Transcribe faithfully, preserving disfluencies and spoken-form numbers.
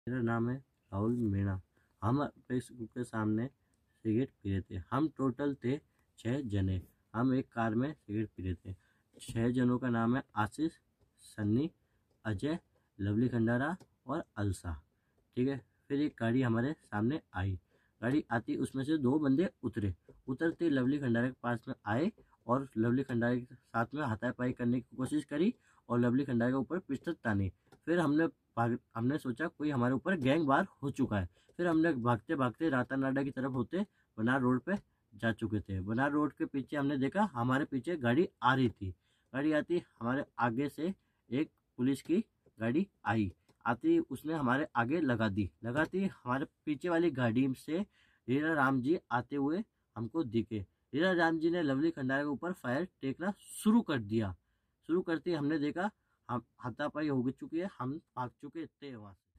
मेरा नाम है राहुल मीणा। हम फेसबुक के सामने सिगरेट पी रहे थे। हम टोटल थे छः जने। हम एक कार में सिगरेट पी रहे थे। छः जनों का नाम है आशीष, सन्नी, अजय, लवली खंडारा और अलसा। ठीक है। फिर एक गाड़ी हमारे सामने आई। गाड़ी आती उसमें से दो बंदे उतरे। उतरते लवली खंडारा के पास में आए और लवली खंडारा के साथ में हाथापाई करने की कोशिश करी और लवली खंडारा के ऊपर पिस्टल तानी। फिर हमने भाग हमने सोचा कोई हमारे ऊपर गैंग वार हो चुका है। फिर हमने भागते भागते रातानाडा की तरफ होते बनार रोड पे जा चुके थे। बनार रोड के पीछे हमने देखा हमारे पीछे गाड़ी आ रही थी। गाड़ी आती हमारे आगे से एक पुलिस की गाड़ी आई। आती उसने हमारे आगे लगा दी। लगाती हमारे पीछे वाली गाड़ी से हीरा राम जी आते हुए हमको दिखे। हीरा राम जी ने लवली खंडारा के ऊपर फायर टेकना शुरू कर दिया। शुरू करते हमने देखा हम हाथापाई हो चुकी है। हम भाग चुके थे वहां से।